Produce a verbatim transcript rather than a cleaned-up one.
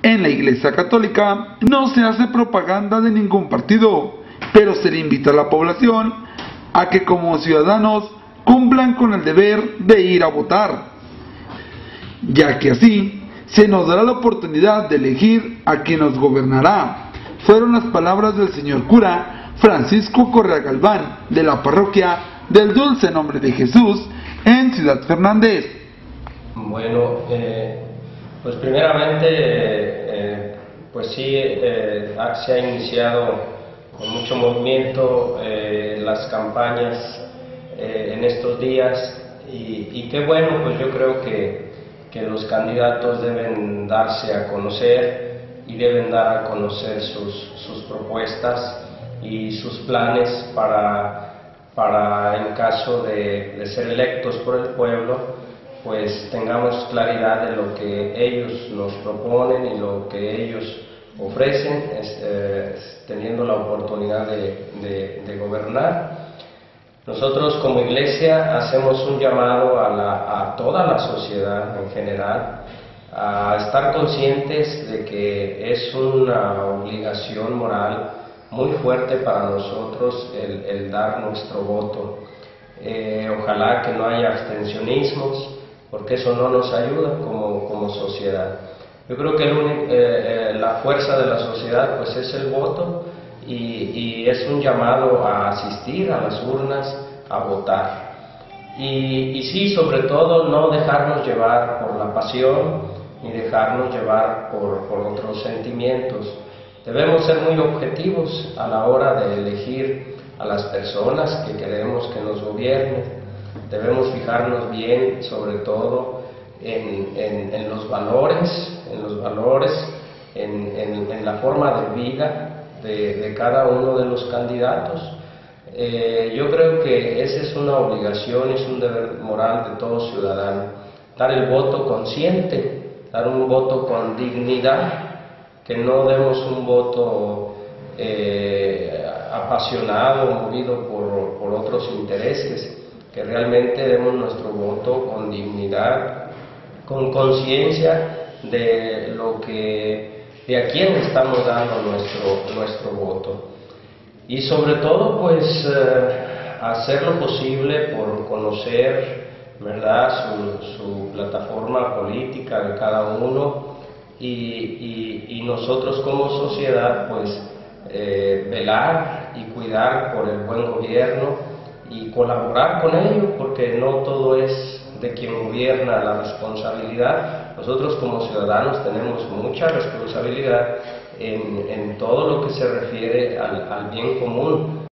En la Iglesia Católica no se hace propaganda de ningún partido, pero se le invita a la población a que como ciudadanos cumplan con el deber de ir a votar, ya que así se nos dará la oportunidad de elegir a quien nos gobernará. Fueron las palabras del señor cura Francisco Correa Galván, de la parroquia del Dulce Nombre de Jesús en Ciudad Fernández. Bueno, eh, pues primeramente, eh, pues sí, eh, se ha iniciado con mucho movimiento eh, las campañas eh, en estos días y, y qué bueno, pues yo creo que, que los candidatos deben darse a conocer y deben dar a conocer sus, sus propuestas y sus planes para, para en caso de, de ser electos por el pueblo, pues tengamos claridad de lo que ellos nos proponen y lo que ellos ofrecen, eh, teniendo la oportunidad de, de, de gobernar. Nosotros como Iglesia hacemos un llamado a, la, a toda la sociedad en general a estar conscientes de que es una obligación moral muy fuerte para nosotros el, el dar nuestro voto. Eh, ojalá que no haya abstencionismos, porque eso no nos ayuda como, como sociedad. Yo creo que el único, eh, eh, la fuerza de la sociedad pues es el voto y, y es un llamado a asistir a las urnas, a votar. Y, y sí, sobre todo, no dejarnos llevar por la pasión ni dejarnos llevar por, por otros sentimientos. Debemos ser muy objetivos a la hora de elegir a las personas que queremos que nos gobiernen. Debemos fijarnos bien, sobre todo, en, en, en los valores, en los valores, en, en, en la forma de vida de, de cada uno de los candidatos. Eh, yo creo que esa es una obligación, es un deber moral de todo ciudadano, dar el voto consciente, dar un voto con dignidad, que no demos un voto eh, apasionado, movido por, por otros intereses, que realmente demos nuestro voto con dignidad, con conciencia de lo que, de a quién estamos dando nuestro, nuestro voto. Y sobre todo, pues, eh, hacer lo posible por conocer, ¿verdad?, su, su plataforma política de cada uno y, y, y nosotros como sociedad, pues, eh, velar y cuidar por el buen gobierno y colaborar con ello, porque no todo es de quien gobierna la responsabilidad. Nosotros como ciudadanos tenemos mucha responsabilidad en, en todo lo que se refiere al, al bien común,